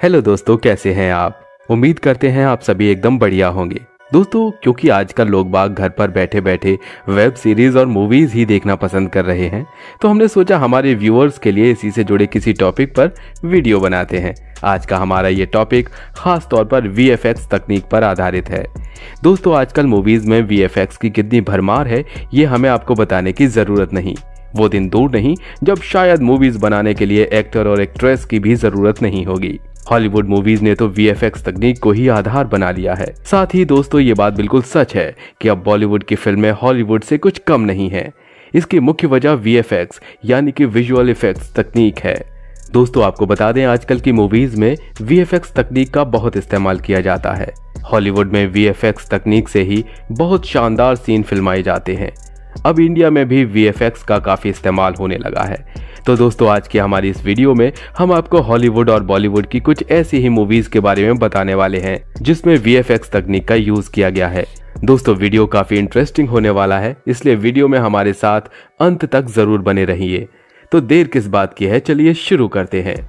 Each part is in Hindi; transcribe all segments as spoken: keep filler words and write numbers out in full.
हेलो दोस्तों, कैसे हैं आप। उम्मीद करते हैं आप सभी एकदम बढ़िया होंगे। दोस्तों, क्योंकि आजकल लोग बाग घर पर बैठे बैठे वेब सीरीज और मूवीज ही देखना पसंद कर रहे हैं, तो हमने सोचा हमारे व्यूअर्स के लिए इसी से जुड़े किसी टॉपिक पर वीडियो बनाते हैं। आज का हमारा ये टॉपिक खास तौर पर वी एफ एक्स तकनीक पर आधारित है। दोस्तों, आजकल मूवीज में वी एफ एक्स की कितनी भरमार है ये हमें आपको बताने की जरूरत नहीं। वो दिन दूर नहीं जब शायद मूवीज बनाने के लिए एक्टर और एक्ट्रेस की भी जरूरत नहीं होगी। हॉलीवुड मूवीज ने तो वी एफ एक्स तकनीक को ही आधार बना लिया है। साथ ही दोस्तों, ये बात बिल्कुल सच है कि अब बॉलीवुड की फिल्में हॉलीवुड से कुछ कम नहीं है। इसकी मुख्य वजह वी एफ एक्स यानी कि विजुअल इफेक्ट्स तकनीक है। दोस्तों, आपको बता दें, आजकल की मूवीज में वी एफ एक्स तकनीक का बहुत इस्तेमाल किया जाता है। हॉलीवुड में वी एफ एक्स तकनीक से ही बहुत शानदार सीन फिल्माए जाते हैं। अब इंडिया में भी वी एफ एक्स का काफी इस्तेमाल होने लगा है। तो दोस्तों, आज की हमारी इस वीडियो में हम आपको हॉलीवुड और बॉलीवुड की कुछ ऐसी ही मूवीज के बारे में बताने वाले हैं जिसमें वी एफ एक्स तकनीक का यूज किया गया है। दोस्तों, वीडियो काफी इंटरेस्टिंग होने वाला है, इसलिए वीडियो में हमारे साथ अंत तक जरूर बने रहिए। तो देर किस बात की है, चलिए शुरू करते हैं।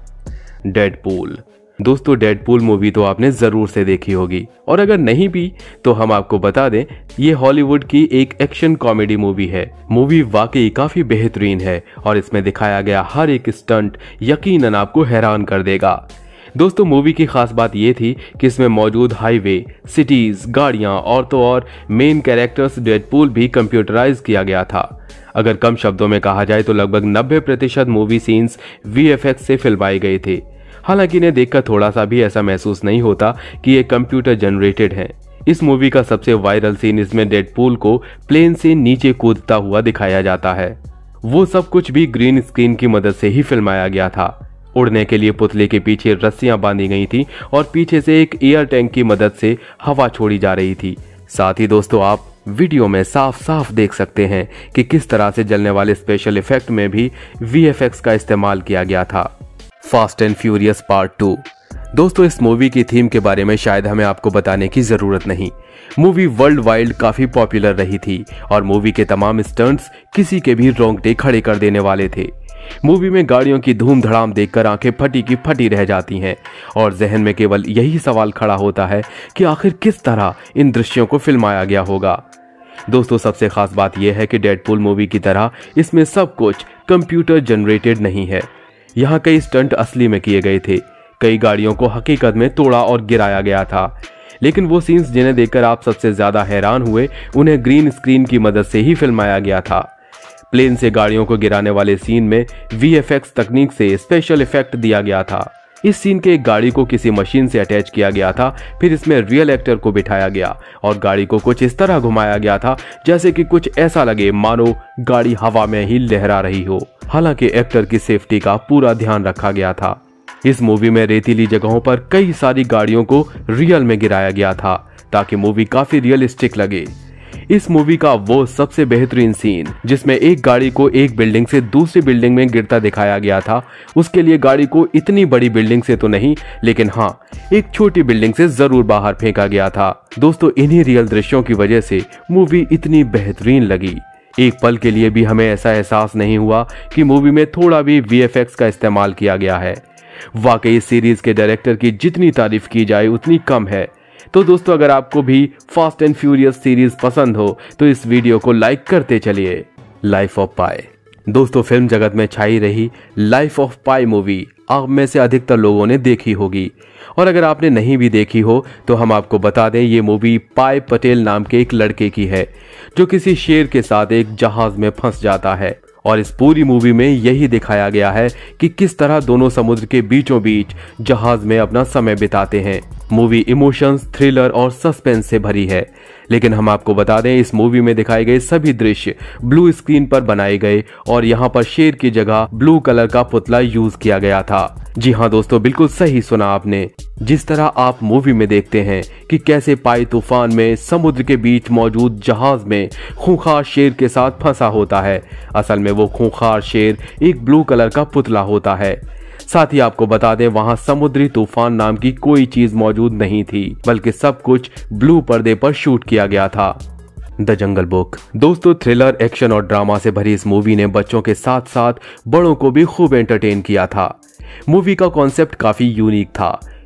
डेडपूल। दोस्तों, डेडपूल मूवी तो आपने जरूर से देखी होगी, और अगर नहीं भी तो हम आपको बता दें, ये हॉलीवुड की एक एक्शन कॉमेडी मूवी है। मूवी वाकई काफी बेहतरीन है और इसमें दिखाया गया हर एक स्टंट यकीनन आपको हैरान कर देगा। दोस्तों, मूवी की खास बात यह थी कि इसमें मौजूद हाईवे, सिटीज, गाड़ियां और तो और मेन कैरेक्टर्स डेडपूल भी कंप्यूटराइज किया गया था। अगर कम शब्दों में कहा जाए तो लगभग नब्बे प्रतिशत movie scenes V F X से फिल्माए गए थे। हालांकि इन्हें देखकर थोड़ा सा भी ऐसा महसूस नहीं होता कि ये कंप्यूटर जनरेटेड है। इस मूवी का सबसे वायरल सीन इसमें डेडपूल को प्लेन से नीचे कूदता हुआ दिखाया जाता है। वो सब कुछ भी ग्रीन स्क्रीन की मदद से ही फिल्माया गया था। उड़ने के लिए पुतले के पीछे रस्सियां बांधी गई थी और पीछे से एक एयर टैंक की मदद से हवा छोड़ी जा रही थी। साथ ही दोस्तों, आप वीडियो में साफ साफ देख सकते हैं कि किस तरह से जलने वाले स्पेशल इफेक्ट में भी वी एफ एक्स का इस्तेमाल किया गया था। Fast and furious part two. दोस्तों, इस मूवी की थीम के बारे में शायद हमें आपको बताने की जरूरत नहीं। मूवी वर्ल्ड वाइड काफी पॉपुलर रही थी और मूवी के तमाम स्टंट्स किसी के भी रोंगटे खड़े कर देने वाले थे। मूवी में गाड़ियों की धूम धड़ाम देखकर आंखें फटी की फटी रह जाती हैं और जहन में केवल यही सवाल खड़ा होता है कि आखिर किस तरह इन दृश्यों को फिल्माया गया होगा। दोस्तों, सबसे खास बात यह है कि डेडपूल मूवी की तरह इसमें सब कुछ कंप्यूटर जनरेटेड नहीं है। यहाँ कई स्टंट असली में किए गए थे। कई गाड़ियों को हकीकत में तोड़ा और गिराया गया था, लेकिन वो सीन्स जिन्हें देखकर आप सबसे ज्यादा हैरान हुए, उन्हें ग्रीन स्क्रीन की मदद से ही फिल्माया गया था। प्लेन से गाड़ियों को गिराने वाले सीन में वी एफ एक्स तकनीक से स्पेशल इफेक्ट दिया गया था। इस सीन के एक गाड़ी को किसी मशीन से अटैच किया गया था, फिर इसमें रियल एक्टर को बिठाया गया और गाड़ी को कुछ इस तरह घुमाया गया था जैसे कि कुछ ऐसा लगे मानो गाड़ी हवा में ही लहरा रही हो। हालांकि एक्टर की सेफ्टी का पूरा ध्यान रखा गया था। इस मूवी में रेतीली जगहों पर कई सारी गाड़ियों को रियल में गिराया गया था ताकि मूवी काफी रियलिस्टिक लगे। इस मूवी का वो सबसे बेहतरीन सीन जिसमें एक गाड़ी को एक बिल्डिंग से दूसरी बिल्डिंग में गिरता दिखाया गया था, उसके लिए गाड़ी को इतनी बड़ी बिल्डिंग से तो नहीं, लेकिन हाँ, एक छोटी बिल्डिंग से जरूर बाहर फेंका गया था। दोस्तों, इन्हीं रियल दृश्यों की वजह से मूवी इतनी बेहतरीन लगी। एक पल के लिए भी हमें ऐसा एहसास नहीं हुआ कि मूवी में थोड़ा भी वी एफ एक्स का इस्तेमाल किया गया है। वाकई इस सीरीज के डायरेक्टर की जितनी तारीफ की जाए उतनी कम है। तो दोस्तों, अगर आपको भी फास्ट एंड फ्यूरियस सीरीज पसंद हो तो इस वीडियो को लाइक करते चलिए। Life of Pi. दोस्तों, फिल्म जगत में छाई रही लाइफ ऑफ पाई मूवी आप में से अधिकतर लोगों ने देखी होगी, और अगर आपने नहीं भी देखी हो तो हम आपको बता दें, ये मूवी पाई पटेल नाम के एक लड़के की है जो किसी शेर के साथ एक जहाज में फंस जाता है। और इस पूरी मूवी में यही दिखाया गया है कि किस तरह दोनों समुद्र के बीचों बीच जहाज में अपना समय बिताते हैं। मूवी इमोशंस, थ्रिलर और सस्पेंस से भरी है, लेकिन हम आपको बता दें, इस मूवी में दिखाए गए सभी दृश्य ब्लू स्क्रीन पर बनाए गए और यहाँ पर शेर की जगह ब्लू कलर का पुतला यूज किया गया था। जी हाँ दोस्तों, बिल्कुल सही सुना आपने। जिस तरह आप मूवी में देखते हैं कि कैसे पाई तूफान में समुद्र के बीच मौजूद जहाज में खूंखार शेर के साथ फंसा होता है, असल में वो खूंखार शेर एक ब्लू कलर का पुतला होता है। साथ ही आपको बता दें, वहां समुद्री तूफान नाम की कोई चीज मौजूद नहीं थी, बल्कि सब कुछ ब्लू पर्दे पर शूट किया गया था। The jungle book. दोस्तों, थ्रिलर, एक्शन और ड्रामा से भरी इस मूवी ने बच्चों के साथ साथ बड़ों को भी खूब एंटरटेन किया था। मूवी का कॉन्सेप्ट काफी यूनिक था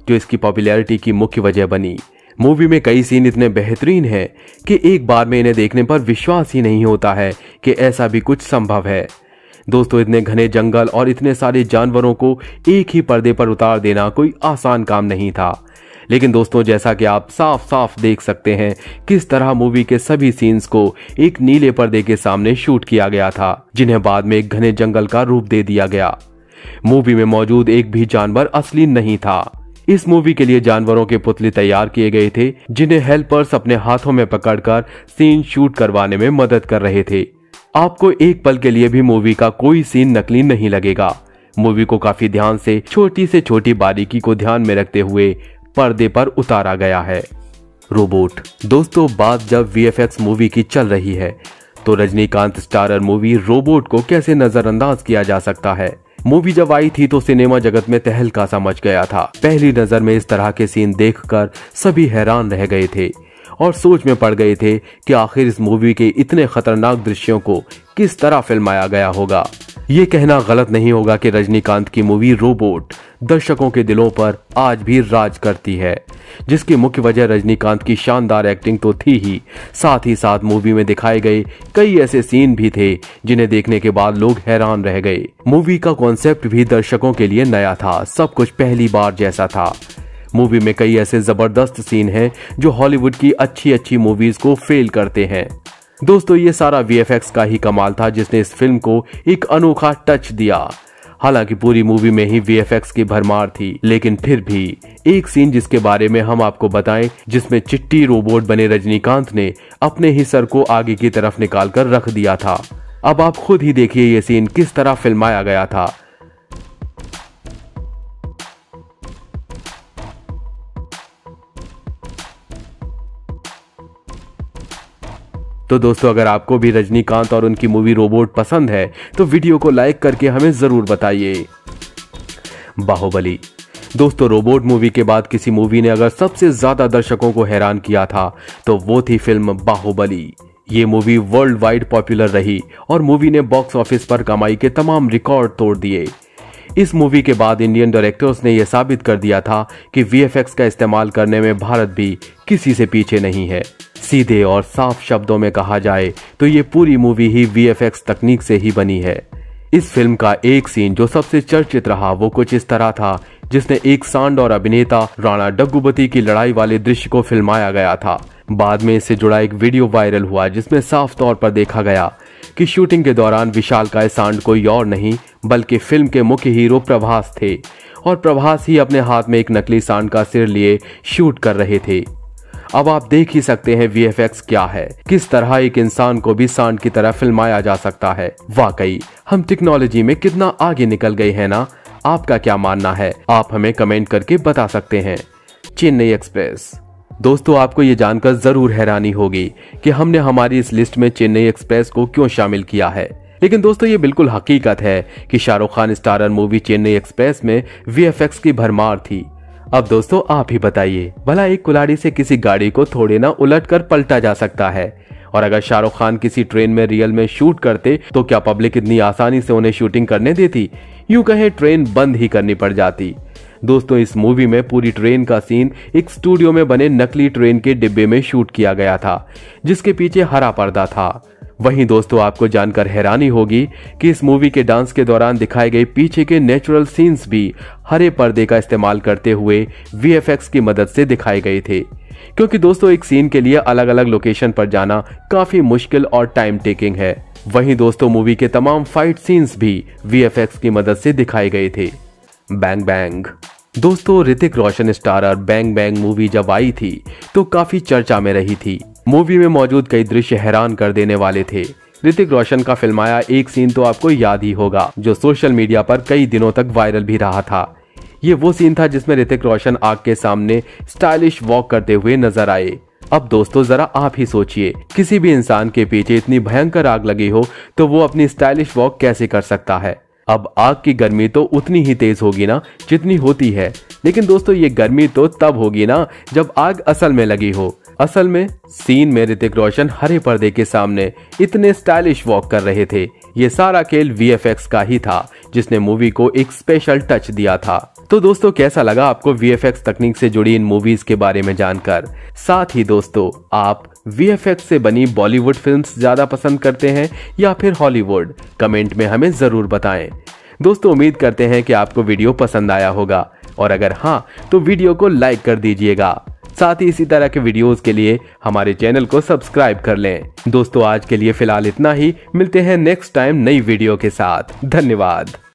जो इसकी पॉपुलैरिटी की मुख्य वजह बनी। मूवी में कई सीन इतने बेहतरीन हैं कि एक बार में इन्हें देखने पर विश्वास ही नहीं होता है कि ऐसा भी कुछ संभव है। दोस्तों, इतने घने जंगल और इतने सारे जानवरों को एक ही पर्दे पर उतार देना कोई आसान काम नहीं था। लेकिन दोस्तों, जैसा कि आप साफ साफ देख सकते हैं किस तरह मूवी के सभी सीन्स को एक नीले पर्दे के सामने शूट किया गया था, जिन्हें बाद में एक घने जंगल का रूप दे दिया गया। मूवी में मौजूद एक भी जानवर असली नहीं था। इस मूवी के लिए जानवरों के पुतले तैयार किए गए थे, जिन्हें हेल्पर्स अपने हाथों में पकड़कर सीन शूट करवाने में मदद कर रहे थे। आपको एक पल के लिए भी मूवी का कोई सीन नकली नहीं लगेगा। मूवी को काफी ध्यान से छोटी से छोटी बारीकी को ध्यान में रखते हुए पर्दे पर उतारा गया है। रोबोट। दोस्तों, बात जब वी एफ एक्स मूवी की चल रही है तो रजनीकांत स्टारर मूवी रोबोट को कैसे नजरअंदाज किया जा सकता है। मूवी जब आई थी तो सिनेमा जगत में तहलका सा मच गया था। पहली नजर में इस तरह के सीन देखकर सभी हैरान रह गए थे और सोच में पड़ गए थे कि आखिर इस मूवी के इतने खतरनाक दृश्यों को किस तरह फिल्माया गया होगा। ये कहना गलत नहीं होगा कि रजनीकांत की मूवी रोबोट दर्शकों के दिलों पर आज भी राज करती है, जिसकी मुख्य वजह रजनीकांत की शानदार एक्टिंग तो थी ही, साथ ही साथ मूवी में दिखाए गए कई ऐसे सीन भी थे जिन्हें देखने के बाद लोग हैरान रह गए। मूवी का कॉन्सेप्ट भी दर्शकों के लिए नया था, सब कुछ पहली बार जैसा था। मूवी में कई ऐसे जबरदस्त सीन हैं जो हॉलीवुड की अच्छी अच्छी मूवीज को फेल करते हैं। दोस्तों, ये सारा वी एफ एक्स का ही कमाल था जिसने इस फिल्म को एक अनोखा टच दिया। हालांकि पूरी मूवी में ही वी एफ एक्स की भरमार थी, लेकिन फिर भी एक सीन जिसके बारे में हम आपको बताएं, जिसमें चिट्टी रोबोट बने रजनीकांत ने अपने ही सर को आगे की तरफ निकालकर रख दिया था। अब आप खुद ही देखिए ये सीन किस तरह फिल्माया गया था। तो दोस्तों, अगर आपको भी रजनीकांत और उनकी मूवी रोबोट पसंद है तो वीडियो को लाइक करके हमें जरूर बताइए। बाहुबली। दोस्तों, रोबोट मूवी के बाद किसी मूवी ने अगर सबसे ज्यादा दर्शकों को हैरान किया था तो वो थी फिल्म बाहुबली। ये मूवी वर्ल्ड वाइड पॉपुलर रही और मूवी ने बॉक्स ऑफिस पर कमाई के तमाम रिकॉर्ड तोड़ दिए। इस मूवी के बाद इंडियन डायरेक्टर्स ने यह साबित कर दिया था कि वी एफ एक्स का इस्तेमाल करने में भारत भी किसी से पीछे नहीं है। सीधे और साफ शब्दों में कहा जाए तो ये पूरी मूवी ही वी एफ एक्स तकनीक से ही बनी है। इस फिल्म का एक सीन जो सबसे चर्चित रहा वो कुछ इस तरह था, जिसने एक सांड और अभिनेता राणा डग्गुबती की लड़ाई वाले दृश्य को फिल्माया गया था। बाद में इससे जुड़ा एक वीडियो वायरल हुआ जिसमें साफ तौर पर देखा गया कि शूटिंग के दौरान विशालकाय सांड कोई और नहीं बल्कि फिल्म के मुख्य हीरो प्रभास थे और प्रभास ही अपने हाथ में एक नकली सांड का सिर लिए शूट कर रहे थे। अब आप देख ही सकते हैं वी एफ एक्स क्या है, किस तरह एक इंसान को भी सांड की तरह फिल्माया जा सकता है। वाकई हम टेक्नोलॉजी में कितना आगे निकल गए हैं ना। आपका क्या मानना है, आप हमें कमेंट करके बता सकते हैं। चेन्नई एक्सप्रेस। दोस्तों, आपको ये जानकर जरूर हैरानी होगी कि हमने हमारी इस लिस्ट में चेन्नई एक्सप्रेस को क्यों शामिल किया है, लेकिन दोस्तों ये बिल्कुल हकीकत है कि Shahrukh Khan starrer movie Chennai express में वी एफ एक्स की भरमार थी। अब दोस्तों आप ही बताइए, भला एक कुल्हाड़ी से किसी गाड़ी को थोड़े ना उलट कर पलटा जा सकता है, और अगर शाहरुख खान किसी ट्रेन में रियल में शूट करते तो क्या पब्लिक इतनी आसानी से उन्हें शूटिंग करने देती? यूं कहें ट्रेन बंद ही करनी पड़ जाती। दोस्तों, इस मूवी में पूरी ट्रेन का सीन एक स्टूडियो में बने नकली ट्रेन के डिब्बे में शूट किया गया था, जिसके पीछे हरा पर्दा था। वहीं दोस्तों आपको जानकर हैरानी होगी कि इस मूवी के डांस के दौरान दिखाए गए पीछे के नेचुरल सीन्स भी हरे पर्दे का इस्तेमाल करते हुए वी एफ एक्स की मदद से दिखाए गए थे, क्योंकि दोस्तों एक सीन के लिए अलग अलग लोकेशन पर जाना काफी मुश्किल और टाइम टेकिंग है। वहीं दोस्तों मूवी के तमाम फाइट सीन्स भी वी एफ एक्स की मदद से दिखाए गए थे। Bang bang. दोस्तों Hrithik Roshan starrer bang bang movie जब आई थी तो काफी चर्चा में रही थी। मूवी में मौजूद कई दृश्य हैरान कर देने वाले थे। ऋतिक रोशन का फिल्माया एक सीन तो आपको याद ही होगा, जो सोशल मीडिया पर कई दिनों तक वायरल भी रहा था। ये वो सीन था जिसमें ऋतिक रोशन आग के सामने स्टाइलिश वॉक करते हुए नजर आए। अब दोस्तों जरा आप ही सोचिए, किसी भी इंसान के पीछे इतनी भयंकर आग लगी हो तो वो अपनी स्टाइलिश वॉक कैसे कर सकता है। अब आग की गर्मी तो उतनी ही तेज होगी ना जितनी होती है, लेकिन दोस्तों ये गर्मी तो तब होगी ना जब आग असल में लगी हो। असल में सीन में ऋतिक रोशन हरे पर्दे के सामने इतने स्टाइलिश वॉक कर रहे थे। ये सारा खेल वी एफ एक्स का ही था जिसने मूवी को एक स्पेशल टच दिया था। तो दोस्तों कैसा लगा आपको वीएफएक्स तकनीक से जुड़ी इन मूवीज के बारे में जानकर। साथ ही दोस्तों आप वीएफएक्स से बनी बॉलीवुड फिल्म्स ज्यादा पसंद करते हैं या फिर हॉलीवुड, कमेंट में हमें जरूर बताएं। दोस्तों उम्मीद करते हैं कि आपको वीडियो पसंद आया होगा और अगर हाँ तो वीडियो को लाइक कर दीजिएगा। साथ ही इसी तरह के वीडियोस के लिए हमारे चैनल को सब्सक्राइब कर लें। दोस्तों आज के लिए फिलहाल इतना ही, मिलते हैं नेक्स्ट टाइम नई वीडियो के साथ। धन्यवाद।